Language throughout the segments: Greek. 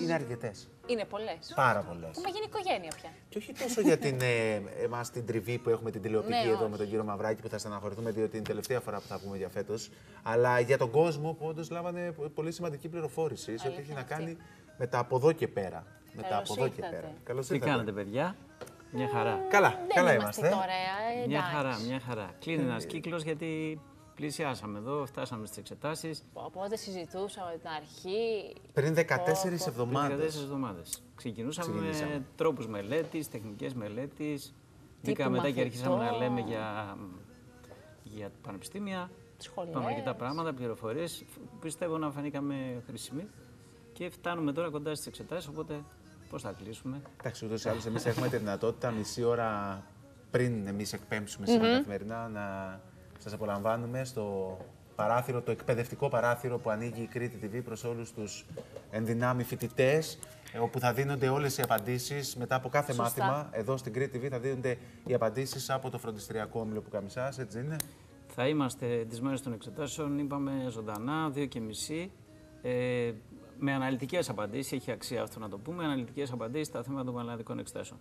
Είναι αρκετές. Είναι πολλές. Πάρα πολλές. Έχουμε γίνει οικογένεια πια. Και όχι τόσο για εμάς την τριβή που έχουμε την τηλεοπτική Ναι, εδώ με τον κύριο Μαυράκη που θα στεναχωρηθούμε, διότι είναι η τελευταία φορά που θα πούμε για φέτος. Αλλά για τον κόσμο που όντως λάβανε πολύ σημαντική πληροφόρηση σε ό,τι έχει να κάνει με τα από εδώ και πέρα. Καλώς Τι κάνετε, παιδιά? Μια χαρά. Καλά είμαστε. Τώρα, Μια χαρά. Κλείνει ένας κύκλος γιατί πλησιάσαμε εδώ, φτάσαμε στις εξετάσεις. Οπότε συζητούσαμε την αρχή. Πριν 14 εβδομάδες. 14 εβδομάδες. Ξεκινούσαμε με τρόπους μελέτης, τεχνικές μελέτης. Μπήκα μετά και αρχίσαμε να λέμε για πανεπιστήμια. Πάμε αρκετά πράγματα, πληροφορίες. Πιστεύω να φανήκαμε χρήσιμοι. Και φτάνουμε τώρα κοντά στις εξετάσεις, οπότε πώς θα κλείσουμε? Εντάξει, ούτως ή άλλως εμείς έχουμε τη δυνατότητα μισή ώρα πριν εμείς εκπέμψουμε σήμερα καθημερινά να σας απολαμβάνουμε στο παράθυρο, το εκπαιδευτικό παράθυρο που ανοίγει η Κρήτη TV προς όλους τους ενδυνάμει φοιτητές, όπου θα δίνονται όλες οι απαντήσεις μετά από κάθε μάθημα. Εδώ στην Κρήτη TV θα δίνονται οι απαντήσεις από το φροντιστηριακό όμιλο Πουκαμισάς, έτσι είναι? Θα είμαστε τις μέρες των εξετάσεων, είπαμε ζωντανά, 2:30. Με αναλυτικές απαντήσεις, έχει αξία αυτό να το πούμε, αναλυτικές απαντήσεις στα θέματα των πανελλαδικών εξετάσεων.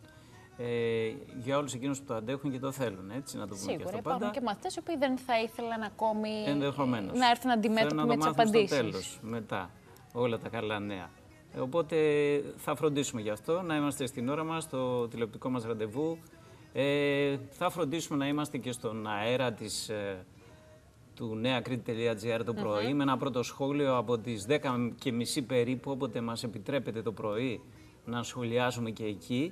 Για όλους εκείνους που το αντέχουν και το θέλουν, έτσι, να το πούμε. Σίγουρα και αυτό υπάρχουν πάντα. Και μαθητές οι οποίοι δεν θα ήθελαν ακόμη να έρθουν αντιμέτωποι με τις απαντήσεις. Στο τέλος, μετά, όλα τα καλά νέα. Οπότε θα φροντίσουμε γι' αυτό, να είμαστε στην ώρα μας, στο τηλεοπτικό μας ραντεβού. Θα φροντίσουμε να είμαστε και στον αέρα του neakriti.gr το πρωί, με ένα πρώτο σχόλιο από τις 10:30 περίπου, όποτε μας επιτρέπεται το πρωί να σχολιάζουμε και εκεί,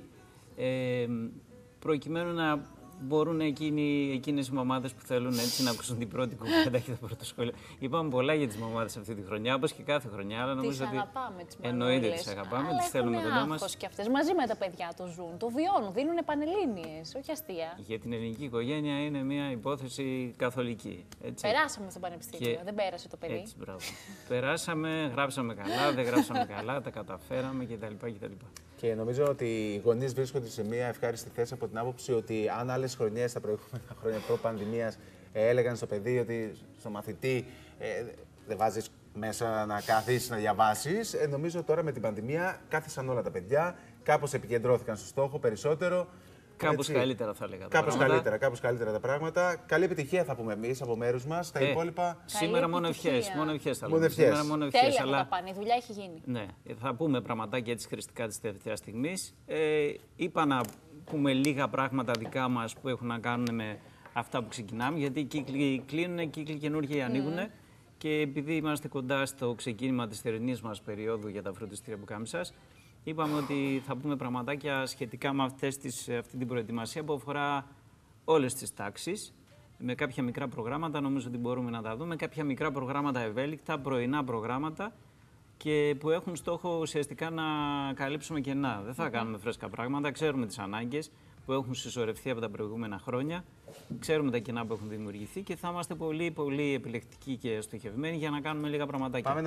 προκειμένου να μπορούν εκείνες οι μαμάδες που θέλουν έτσι να ακούσουν την πρώτη κουβέντα και το πρώτο σχόλιο. Είπαμε πολλά για τις μαμάδες αυτή τη χρονιά, όπως και κάθε χρονιά, αλλά νομίζω ότι εννοείται τις αγαπάμε, τις θέλουμε κοντά μας. Και αυτές μαζί με τα παιδιά το ζουν, το βιώνουν, δίνουν πανελλήνιες, όχι αστεία. Για την ελληνική οικογένεια είναι μια υπόθεση καθολική. Έτσι. Περάσαμε στο πανεπιστήμιο, δεν πέρασε το παιδί. Έτσι, μπράβο. Περάσαμε, γράψαμε καλά, δεν γράψαμε καλά, τα καταφέραμε κτλ. Και νομίζω ότι οι γονείς βρίσκονται σε μια ευχάριστη θέση από την άποψη ότι αν άλλες χρονιές, τα προηγούμενα χρόνια προ-πανδημίας, έλεγαν στο παιδί ότι στο μαθητή δεν βάζεις μέσα να κάθεις να διαβάσεις, νομίζω τώρα με την πανδημία κάθισαν όλα τα παιδιά, κάπως επικεντρώθηκαν στο στόχο περισσότερο. Κάπως καλύτερα θα έλεγα. Κάπως καλύτερα τα πράγματα. Καλή επιτυχία θα πούμε εμείς από μέρους μας. Τα υπόλοιπα. Σήμερα μόνο ευχές. Θα λέμε. Τέλεια θα τα πάνε. Η δουλειά έχει γίνει. Ναι, θα πούμε πραγματάκια έτσι χρηστικά της τελευταίας στιγμής. Είπα να πούμε λίγα πράγματα δικά μας που έχουν να κάνουν με αυτά που ξεκινάμε, γιατί οι κύκλοι κλείνουν, κύκλοι καινούργιοι ανοίγουν. Και επειδή είμαστε κοντά στο ξεκίνημα της θερινής μας περίοδου για τα φροντιστήρια Πουκάμισας, είπαμε ότι θα πούμε πραγματάκια σχετικά με αυτή την προετοιμασία που αφορά όλες τις τάξεις. Με κάποια μικρά προγράμματα, νομίζω ότι μπορούμε να τα δούμε. Κάποια μικρά προγράμματα ευέλικτα, πρωινά προγράμματα και που έχουν στόχο ουσιαστικά να καλύψουμε κενά. Δεν θα κάνουμε φρέσκα πράγματα. Ξέρουμε τις ανάγκες που έχουν συσσωρευτεί από τα προηγούμενα χρόνια. Ξέρουμε τα κενά που έχουν δημιουργηθεί και θα είμαστε πολύ, πολύ επιλεκτικοί και στοχευμένοι για να κάνουμε λίγα πραγματάκια. Πάμε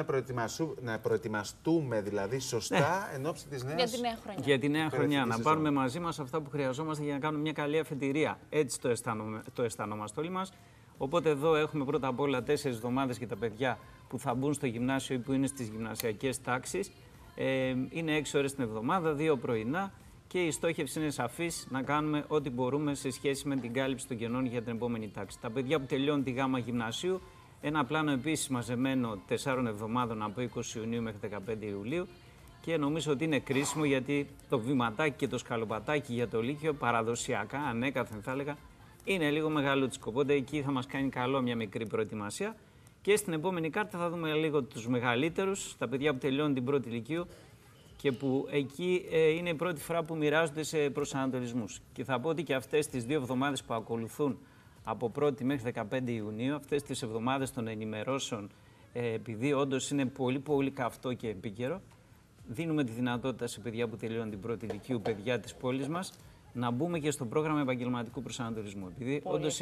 να προετοιμαστούμε δηλαδή σωστά εν ώψη της νέας χρονιά. Για τη νέα χρονιά. Να πάρουμε μαζί μας αυτά που χρειαζόμαστε για να κάνουμε μια καλή αφετηρία. Έτσι το αισθανόμαστε όλοι μας. Οπότε εδώ έχουμε πρώτα απ' όλα 4 εβδομάδες για τα παιδιά που θα μπουν στο γυμνάσιο ή που είναι στις γυμνασιακές τάξεις. Είναι 6 ώρες την εβδομάδα, 2 πρωινά. Και η στόχευση είναι σαφής, να κάνουμε ό,τι μπορούμε σε σχέση με την κάλυψη των κενών για την επόμενη τάξη. Τα παιδιά που τελειώνουν τη γάμα γυμνασίου, ένα πλάνο επίσης μαζεμένο 4 εβδομάδων από 20 Ιουνίου μέχρι 15 Ιουλίου. Και νομίζω ότι είναι κρίσιμο γιατί το βηματάκι και το σκαλοπατάκι για το Λύκειο παραδοσιακά, ανέκαθεν θα έλεγα, είναι λίγο μεγαλούτσικο. Οπότε εκεί θα μας κάνει καλό μια μικρή προετοιμασία. Και στην επόμενη κάρτα θα δούμε λίγο τους μεγαλύτερους, τα παιδιά που τελειώνουν την πρώτη Λυκείου. Και που εκεί είναι η πρώτη φορά που μοιράζονται σε προσανατολισμούς. Και θα πω ότι και αυτές τις 2 εβδομάδες που ακολουθούν από 1η μέχρι 15 Ιουνίου, αυτές τις εβδομάδες των ενημερώσεων, επειδή όντως είναι πολύ πολύ καυτό και επίκαιρο, δίνουμε τη δυνατότητα σε παιδιά που τελειώνουν την πρώτη Λυκείου, παιδιά της πόλης μας, να μπούμε και στο πρόγραμμα επαγγελματικού προσανατολισμού. Επειδή όντως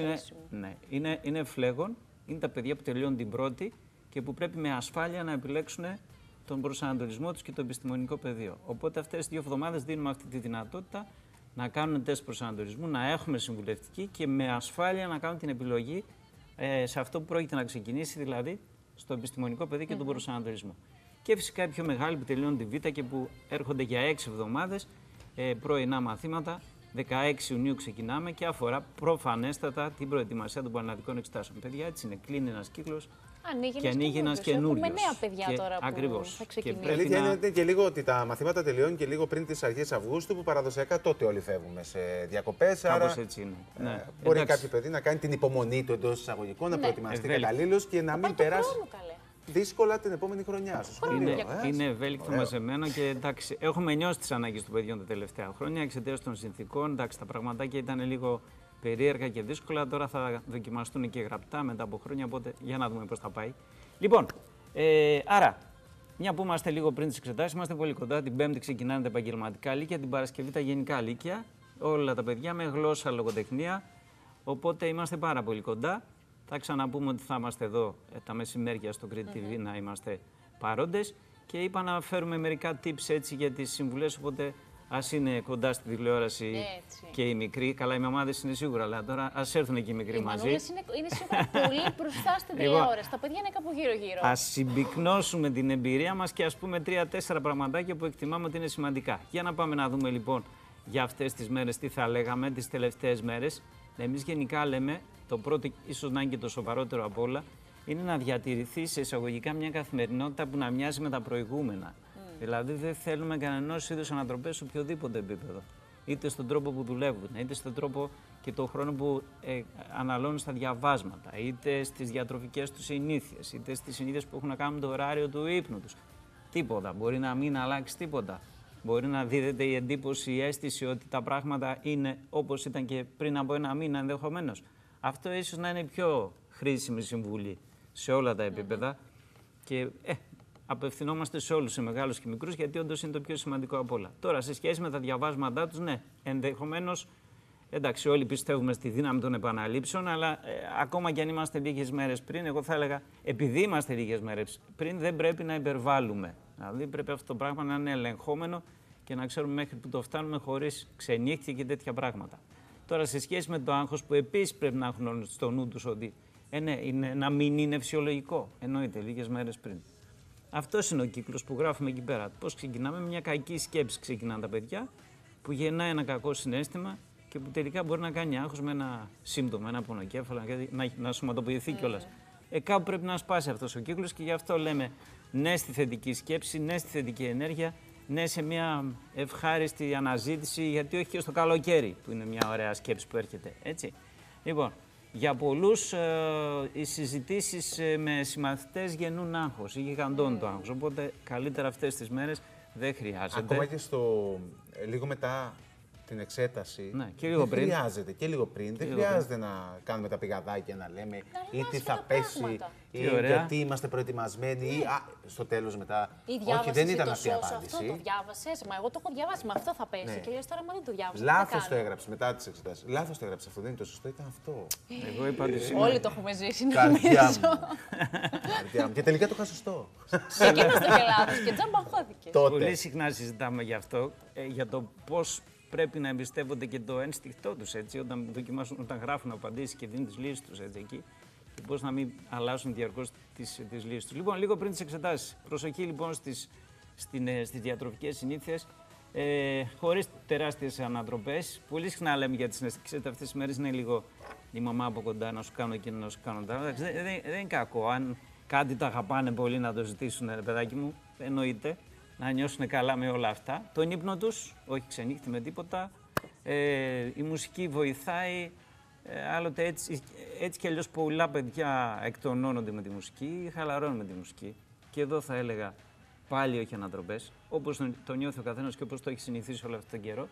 είναι φλέγον, είναι τα παιδιά που τελειώνουν την πρώτη και που πρέπει με ασφάλεια να επιλέξουν τον προσανατολισμό τους και το επιστημονικό πεδίο. Οπότε αυτές τις 2 εβδομάδες δίνουμε αυτή τη δυνατότητα να κάνουν τεστ προσανατολισμού, να έχουμε συμβουλευτική και με ασφάλεια να κάνουν την επιλογή σε αυτό που πρόκειται να ξεκινήσει, δηλαδή στο επιστημονικό πεδίο και τον προσανατολισμό. Και φυσικά οι πιο μεγάλοι που τελειώνουν τη Β' και που έρχονται για 6 εβδομάδες, πρωινά μαθήματα. 16 Ιουνίου ξεκινάμε και αφορά προφανέστατα την προετοιμασία των πανελλαδικών εξετάσεων. Παιδιά, έτσι είναι. Κλείνει ένας κύκλος. Ανοίγει ένας καινούριος. Έχουμε νέα παιδιά τώρα που ακριβώς. θα ξεκινήσουν. Η αλήθεια είναι και λίγο ότι τα μαθήματα τελειώνουν και λίγο πριν τις αρχές Αυγούστου, που παραδοσιακά τότε όλοι φεύγουμε σε διακοπές. Κάπως έτσι είναι. Ναι. Μπορεί κάποιο παιδί να κάνει την υπομονή του εντός εισαγωγικών, να προετοιμαστεί καταλήλως και να μην περάσει δύσκολα την επόμενη χρονιά. Είναι ευέλικτο μαζεμένο και εντάξει, έχουμε νιώσει τις ανάγκες των παιδιών τα τελευταία χρόνια εξαιτίας των συνθηκών. Εντάξει, τα πραγματάκια ήταν λίγο περίεργα και δύσκολα. Τώρα θα δοκιμαστούν και γραπτά μετά από χρόνια. Οπότε για να δούμε πώς θα πάει. Λοιπόν, άρα, μια που είμαστε λίγο πριν τις εξετάσεις, είμαστε πολύ κοντά. Την Πέμπτη ξεκινάνε τα επαγγελματικά λύκεια, την Παρασκευή τα γενικά λύκεια. Όλα τα παιδιά με γλώσσα, λογοτεχνία. Οπότε είμαστε πάρα πολύ κοντά. Θα ξαναπούμε ότι θα είμαστε εδώ τα μεσημέρια στο Crete TV να είμαστε παρόντες. Και είπα να φέρουμε μερικά tips έτσι για τις συμβουλές. Οπότε ας είναι κοντά στη τηλεόραση και οι μικροί. Καλά, οι μαμάδες είναι σίγουρα, αλλά τώρα ας έρθουν και οι μικροί μαζί. Είναι σίγουρα πολύ μπροστά στην τηλεόραση. Τα παιδιά είναι κάπου γύρω-γύρω. Ας συμπυκνώσουμε την εμπειρία μας και ας πούμε 3-4 πραγματάκια που εκτιμάμε ότι είναι σημαντικά. Για να πάμε να δούμε λοιπόν για αυτές τις μέρες τι θα λέγαμε τις τελευταίες μέρες. Εμείς γενικά λέμε, το πρώτο, ίσως να είναι και το σοβαρότερο απ' όλα, είναι να διατηρηθεί σε εισαγωγικά μια καθημερινότητα που να μοιάζει με τα προηγούμενα. Δηλαδή, δεν θέλουμε κανένας είδους ανατροπές σε οποιοδήποτε επίπεδο. Είτε στον τρόπο που δουλεύουν, είτε στον τρόπο και τον χρόνο που αναλώνουν στα διαβάσματα, είτε στις διατροφικές τους συνήθειες, είτε στις συνήθειες που έχουν να κάνουν το ωράριο του ύπνου τους. Τίποτα. Μπορεί να μην αλλάξει τίποτα. Μπορεί να δίδεται η εντύπωση, η αίσθηση ότι τα πράγματα είναι όπως ήταν και πριν από ένα μήνα ενδεχομένως. Αυτό ίσως να είναι η πιο χρήσιμη συμβουλή σε όλα τα επίπεδα και απευθυνόμαστε σε όλους, σε μεγάλους και μικρούς, γιατί όντως είναι το πιο σημαντικό απ' όλα. Τώρα, σε σχέση με τα διαβάσματά τους, ναι, ενδεχομένως, εντάξει, όλοι πιστεύουμε στη δύναμη των επαναλήψεων, αλλά ακόμα κι αν είμαστε λίγες μέρες πριν, εγώ θα έλεγα, επειδή είμαστε λίγες μέρες πριν, δεν πρέπει να υπερβάλλουμε. Δηλαδή, πρέπει αυτό το πράγμα να είναι ελεγχόμενο και να ξέρουμε μέχρι που το φτάνουμε χωρίς ξενύχτια και τέτοια πράγματα. Τώρα, σε σχέση με το άγχος, που επίσης πρέπει να έχουν στο νου τους ότι ναι, να μην είναι φυσιολογικό, εννοείται, λίγες μέρες πριν. Αυτός είναι ο κύκλος που γράφουμε εκεί πέρα. Πώς ξεκινάμε, με μια κακή σκέψη ξεκινάνε τα παιδιά, που γεννάει ένα κακό συναίσθημα και που τελικά μπορεί να κάνει άγχος με ένα σύμπτωμα, ένα πονοκέφαλο, να σωματοποιηθεί κιόλας. Κάπου πρέπει να σπάσει αυτός ο κύκλος και γι' αυτό λέμε ναι στη θετική σκέψη, ναι στη θετική ενέργεια, ναι σε μια ευχάριστη αναζήτηση, γιατί όχι και στο καλοκαίρι, που είναι μια ωραία σκέψη που έρχεται. Έτσι. Λοιπόν, για πολλούς οι συζητήσεις με συμμαθητές γεννούν άγχος ή γιγαντώνουν το άγχος. Οπότε καλύτερα αυτές τις μέρες δεν χρειάζεται. Ακόμα και λίγο μετά την εξέταση. Ναι, και λίγο πριν. Χρειάζεται και λίγο πριν. Δεν χρειάζεται να κάνουμε τα πηγαδάκια, να λέμε ή τι θα πέσει, ή γιατί είμαστε προετοιμασμένοι, ή στο τέλος μετά. Όχι, δεν ήταν αυτή η απάντηση. Αυτό το διάβασες, μα εγώ το έχω διαβάσει, μα αυτό θα πέσει. Και λες τώρα, μα δεν το διάβασα. Λάθος το έγραψε μετά τις εξετάσεις. Λάθος το έγραψε αυτό, δεν είναι το σωστό, ήταν αυτό. Εγώ είπα ότι όλοι το έχουμε ζήσει. Καρδιά μου. Και τελικά το είχα σωστό. Εκείνος το είχε λάθος και τζαμπαχώθηκε. Πολύ συχνά συζητάμε γι' αυτό, για το πώς πρέπει να εμπιστεύονται και το ένστικτό τους, έτσι, όταν γράφουν απαντήσεις και δίνουν τις λύσεις τους έτσι, εκεί, και πώς να μην αλλάσουν διαρκώς τις λύσεις τους. Λοιπόν, λίγο πριν τις εξετάσεις, προσοχή λοιπόν στις διατροφικές συνήθειες, χωρίς τεράστιες ανατροπές. Πολύ συχνά λέμε για τις συναισθήσεις, ξέρετε, αυτές τις μέρες είναι λίγο η μαμά από κοντά, να σου κάνω εκείνο, να σου κάνω τα άλλα. Δεν είναι κακό, αν κάτι τα αγαπάνε πολύ να το ζητήσουν, παιδάκι μου, εννοείται. Να νιώσουν καλά με όλα αυτά. Τον ύπνο τους, όχι ξενύχτη με τίποτα. Η μουσική βοηθάει. Άλλοτε έτσι κι αλλιώς πολλά παιδιά εκτονώνονται με τη μουσική ή χαλαρώνουν με τη μουσική. Και εδώ θα έλεγα πάλι όχι ανατροπές. Όπως το νιώθει ο καθένας και όπως το έχει συνηθίσει όλο αυτόν τον καιρό.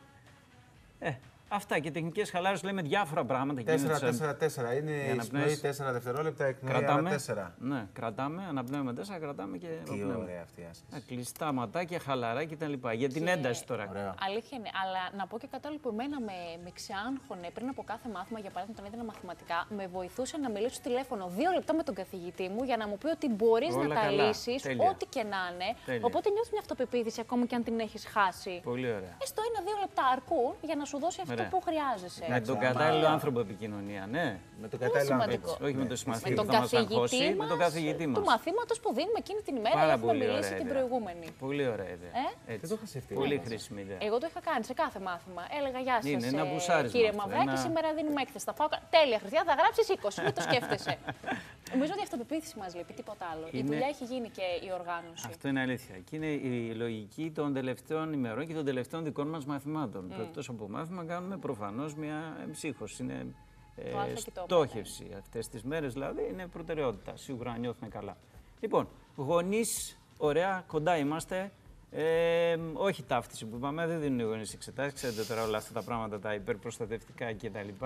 Αυτά και τεχνικές χαλάρωσης λέμε διάφορα πράγματα. 4-4-4 είναι η εισπνοή 4 δευτερόλεπτα, εκπνοή άλλα 4. Ναι, κρατάμε, αναπνέουμε 4, κρατάμε και τι ωραία αυτή η άσκηση. Κλειστά ματάκια, χαλαρά κτλ. Για την ένταση τώρα. Ωραία. Αλήθεια είναι, αλλά να πω και κάτι άλλο που εμένα με ξεάγχωνε πριν από κάθε μάθημα, για παράδειγμα όταν έδινα μαθηματικά, με βοηθούσε να μιλήσω στο τηλέφωνο 2 λεπτά με τον καθηγητή μου για να μου πει ότι μπορείς να τα λύσεις, ό,τι και να είναι. Οπότε νιώθεις μια αυτοπεποίθηση ακόμα και αν την έχεις χάσει. Πολύ ωραία. Στο 1-2 λεπτά αρκούν για να σου δώσει αυτό αυτό που χρειάζεσαι. Με τον κατάλληλο άνθρωπο επικοινωνία, ναι. Με τον κατάλληλο άνθρωπο. Όχι με τον συμμαθητή που θα μας αγχώσει, με τον καθηγητή μας. Του μαθήματος που δίνουμε εκείνη την ημέρα, έχουμε μιλήσει την προηγούμενη. Πολύ ωραία ιδέα. Δεν το είχα σκεφτεί. Πολύ χρήσιμη ιδέα. Εγώ το είχα κάνει σε κάθε μάθημα. Έλεγα γεια σας, κύριε Μαυράκη, σήμερα δίνουμε έκθεση. Θα πάω. Τέλεια, Χριστιανά, θα γράψεις 20. Μην το σκέφτεσαι. Νομίζω ότι η αυτοπεποίθηση μας λείπει, τίποτα άλλο. Η δουλειά έχει γίνει και η οργάνωση. Αυτό είναι αλήθεια. Και είναι η λογική των τελευταίων ημερών και των τελευταίων δικών μας μαθημάτων. Εκτός από μάθημα, κάνουμε προφανώς μια εμψύχωση. Είναι στόχευση. Αυτές τις μέρες δηλαδή είναι προτεραιότητα. Σίγουρα νιώθουμε καλά. Λοιπόν, γονείς, ωραία, κοντά είμαστε. Όχι ταύτιση που είπαμε, δεν δίνουν οι γονείς εξετάσεις. Ξέρετε τώρα όλα αυτά τα πράγματα, τα υπερπροστατευτικά κτλ.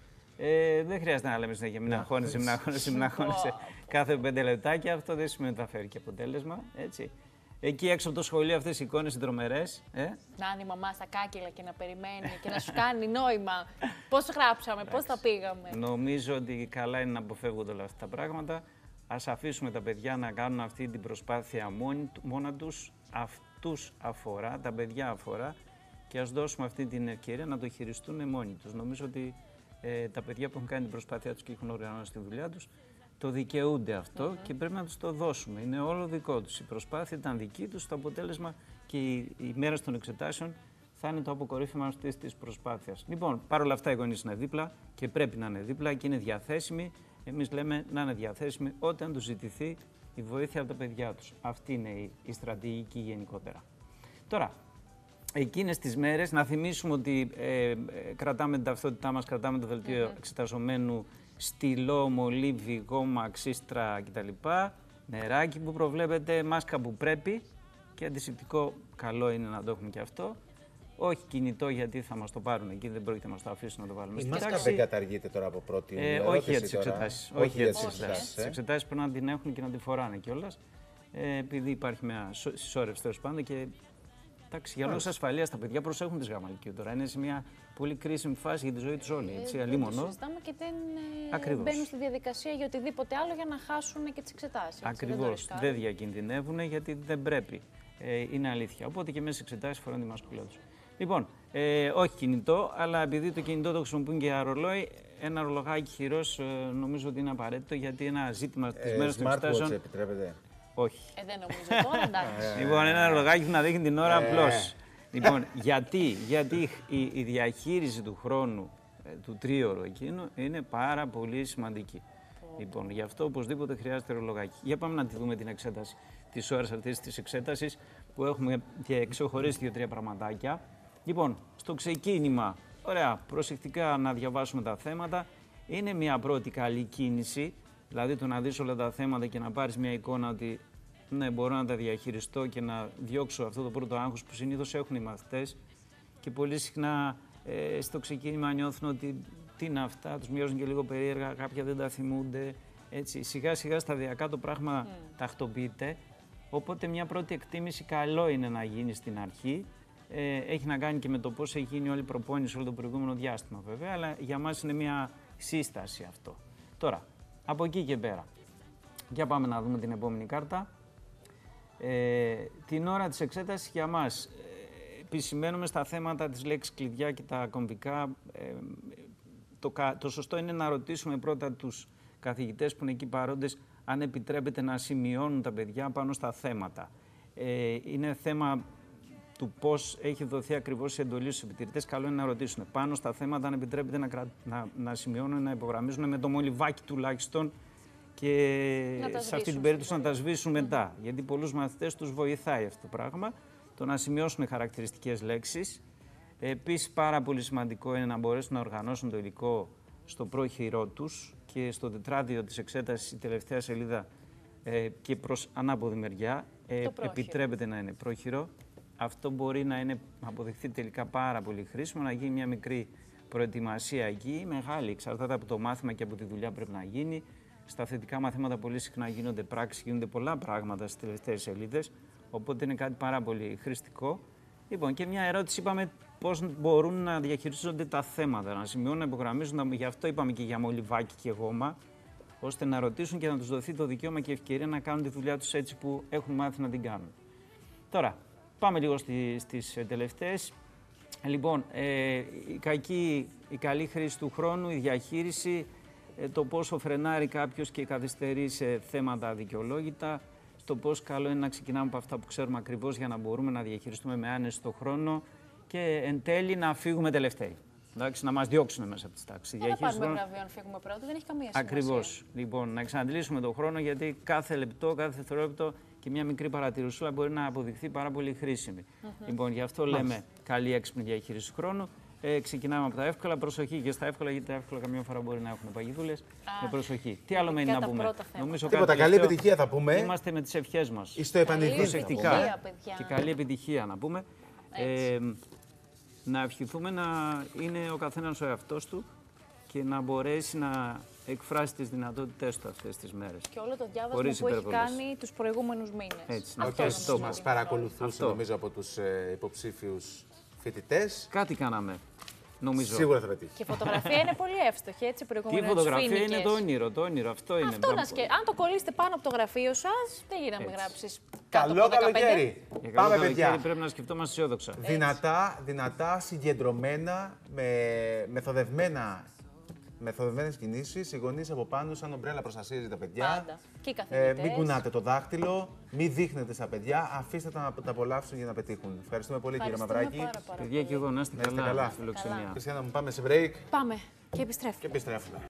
Δεν χρειάζεται να λέμε συνέχεια μην αγχώνεσαι κάθε 5 λεπτάκια. Αυτό δεν σημαίνει ότι θα φέρει και αποτέλεσμα. Έτσι. Εκεί έξω από το σχολείο αυτές οι εικόνες είναι τρομερές. Να είναι η μαμά στα κάκελα και να περιμένει και να σου κάνει νόημα. Πώς γράψαμε, πώς τα πήγαμε. Νομίζω ότι καλά είναι να αποφεύγονται όλα αυτά τα πράγματα. Ας αφήσουμε τα παιδιά να κάνουν αυτή την προσπάθεια μόνα τους. Αυτούς αφορά, τα παιδιά αφορά και ας δώσουμε αυτή την ευκαιρία να το χειριστούν μόνοι τους. Νομίζω ότι τα παιδιά που έχουν κάνει την προσπάθειά τους και έχουν οργανώσει τη δουλειά τους το δικαιούνται αυτό και πρέπει να τους το δώσουμε. Είναι όλο δικό τους. Η προσπάθεια ήταν δική τους, το αποτέλεσμα και η μέρα των εξετάσεων θα είναι το αποκορύφωμα αυτής της προσπάθειας. Λοιπόν, παρόλα αυτά οι γονείς είναι δίπλα και πρέπει να είναι δίπλα και είναι διαθέσιμοι. Εμείς λέμε να είναι διαθέσιμοι όταν τους ζητηθεί η βοήθεια από τα παιδιά τους. Αυτή είναι η στρατηγική γενικότερα. Τώρα, εκείνες τις μέρες να θυμίσουμε ότι κρατάμε την ταυτότητά μας, κρατάμε το δελτίο εξεταζομένου, στυλό, μολύβι, γόμα, ξύστρα κτλ. Νεράκι που προβλέπετε, μάσκα που πρέπει και αντισηπτικό καλό είναι να το έχουμε και αυτό. Όχι κινητό γιατί θα μας το πάρουν εκεί, δεν πρόκειται να μας το αφήσουν να το βάλουμε στην τάξη. Η μάσκα δεν καταργείται τώρα από πρώτη όχι για τις εξετάσεις. Όχι για τις εξετάσεις. Τις εξετάσεις πρέπει να την έχουν και να τη φοράνε κιόλας. Επειδή υπάρχει μια συσσόρευση τέλος πάντων και εντάξει, για λόγους ασφαλείας τα παιδιά προσέχουν τις γάμα λυκείου τώρα. Είναι σε μια πολύ κρίσιμη φάση για τη ζωή τους όλοι. Δεν το συζητάμε και δεν μπαίνουν στη διαδικασία για οτιδήποτε άλλο για να χάσουν και τις εξετάσεις. Ακριβώς. Δεν διακινδυνεύουν γιατί δεν πρέπει. Είναι αλήθεια. Οπότε και μέσα στις εξετάσεις φοράνε τη μασκουλά τους. Λοιπόν, όχι κινητό, αλλά επειδή το κινητό το χρησιμοποιούν και για ρολόι, ένα ρολογάκι χειρός νομίζω ότι είναι απαραίτητο γιατί ένα ζήτημα της μέρας των εξετάσεων. Επιτρέπεται. Όχι. Δεν νομίζω τώρα, εντάξει. Λοιπόν, ένα ρολογάκι που να δείχνει την ώρα απλώς. Λοιπόν, γιατί η διαχείριση του χρόνου του τρίωρου εκείνου είναι πάρα πολύ σημαντική. Λοιπόν, γι' αυτό οπωσδήποτε χρειάζεται ρολογάκι. Για πάμε να τη δούμε την εξέταση της ώρας αυτής της εξέτασης που έχουμε και ξεχωρίσει 2-3 πραγματάκια. Λοιπόν, στο ξεκίνημα, ωραία, προσεκτικά να διαβάσουμε τα θέματα. Είναι μια πρώτη καλή κίνηση, δηλαδή το να δεις όλα τα θέματα και να πάρεις μια εικόνα ότι ναι, μπορώ να τα διαχειριστώ και να διώξω αυτό το πρώτο άγχος που συνήθως έχουν οι μαθητές και πολύ συχνά στο ξεκίνημα νιώθουν ότι τι είναι αυτά, τους μοιάζουν και λίγο περίεργα, κάποια δεν τα θυμούνται. Έτσι, σιγά σιγά σταδιακά το πράγμα τακτοποιείται, οπότε μια πρώτη εκτίμηση καλό είναι να γίνει στην αρχή. Έχει να κάνει και με το πώς έχει γίνει όλη η προπόνηση όλο το προηγούμενο διάστημα βέβαια, αλλά για μας είναι μια σύσταση αυτό. Τώρα, από εκεί και πέρα, για πάμε να δούμε την επόμενη κάρτα. Την ώρα της εξέτασης για μας επισημαίνουμε στα θέματα της λέξης κλειδιά και τα κομβικά. Το σωστό είναι να ρωτήσουμε πρώτα τους καθηγητές που είναι εκεί παρόντες αν επιτρέπεται να σημειώνουν τα παιδιά πάνω στα θέματα. Είναι θέμα του πώς έχει δοθεί ακριβώς η εντολή στους επιτηρητές. Καλό είναι να ρωτήσουν πάνω στα θέματα αν επιτρέπεται να σημειώνουν, να υπογραμμίζουν με το μολυβάκι τουλάχιστον και σε αυτή την περίπτωση να τα σβήσουν μετά. Γιατί πολλούς μαθητές τους βοηθάει αυτό το πράγμα, το να σημειώσουν χαρακτηριστικές λέξεις. Επίσης, πάρα πολύ σημαντικό είναι να μπορέσουν να οργανώσουν το υλικό στο πρόχειρό τους και στο τετράδιο της εξέτασης, η τελευταία σελίδα και προς ανάποδη μεριά. Επιτρέπεται να είναι πρόχειρο. Αυτό μπορεί να αποδειχθεί τελικά πάρα πολύ χρήσιμο, να γίνει μια μικρή προετοιμασία εκεί, μεγάλη, εξαρτάται από το μάθημα και από τη δουλειά πρέπει να γίνει. Στα θετικά μαθήματα πολύ συχνά γίνονται πράξεις, γίνονται πολλά πράγματα στις τελευταίες σελίδες, οπότε είναι κάτι πάρα πολύ χρηστικό. Λοιπόν, και μια ερώτηση είπαμε πώς μπορούν να διαχειριστούνται τα θέματα, να σημειώνουν, να υπογραμμίζουν, γι' αυτό είπαμε και για μολυβάκι και γόμα, ώστε να ρωτήσουν και να τους δοθεί το δικαίωμα και ευκαιρία να κάνουν τη δουλειά τους έτσι που έχουν μάθει να την κάνουν. Τώρα, πάμε λίγο στις τελευταίες. Λοιπόν, η καλή χρήση του χρόνου, η διαχείριση, το πόσο φρενάρει κάποιος και καθυστερεί σε θέματα αδικαιολόγητα, το πόσο καλό είναι να ξεκινάμε από αυτά που ξέρουμε ακριβώς για να μπορούμε να διαχειριστούμε με άνεση το χρόνο και εν τέλει να φύγουμε τελευταίοι. Εντάξει, να μας διώξουν μέσα από τις τάξεις. Δεν θα πάρουμε βραβείο αν φύγουμε πρώτοι, δεν έχει καμία σημασία. Ακριβώς. Λοιπόν, να εξαντλήσουμε τον χρόνο γιατί κάθε λεπτό, κάθε δευτερόλεπτο και μια μικρή παρατηρησούλα μπορεί να αποδειχθεί πάρα πολύ χρήσιμη. Λοιπόν, γι' αυτό λέμε καλή έξυπνη διαχείριση του χρόνου. Ξεκινάμε από τα εύκολα. Προσοχή και στα εύκολα, γιατί τα εύκολα καμιά φορά μπορεί να έχουν παγιδούλες. Με προσοχή. Τι άλλο μένει να πούμε? Νομίζω τίποτα. Καλή επιτυχία θα πούμε. Είμαστε με τις ευχές μας. Στο επανειδή. Προσεκτικά. Και καλή επιτυχία να πούμε. Να ευχηθούμε να είναι ο καθένας ο εαυτός του και να μπορέσει να εκφράσει τις δυνατότητές του αυτές τις μέρες. Και όλο το διάβασμα που έχει κάνει τους προηγούμενους μήνες. Έτσι, αυτό μας παρακολουθούσε νομίζω από τους υποψήφιους φοιτητές. Κάτι κάναμε. Νομίζω. Σίγουρα θα πετύχει. Και η φωτογραφία είναι πολύ εύστοχη, έτσι, προηγούμενες. Η φωτογραφία είναι το όνειρο, αυτό είναι. Αν το κολλήσετε πάνω από το γραφείο σας, δεν γίνεται να γράψεις. Καλό καλοκαίρι. Πάμε, παιδιά. Πρέπει να σκεφτόμαστε αισιόδοξα. Δυνατά, συγκεντρωμένα, μεθοδευμένες κινήσεις, οι γονείς από πάνω σαν ομπρέλα προστασίας για τα παιδιά. Πάντα. Και οι καθηγητές. Μην κουνάτε το δάχτυλο, μην δείχνετε στα παιδιά, αφήστε τα να τα απολαύσουν για να πετύχουν. Ευχαριστούμε πολύ, κύριε Μαυράκη. Παιδιά και εγώ, να είστε καλά. Χριστιανά, μου πάμε σε break. Πάμε και επιστρέφουμε.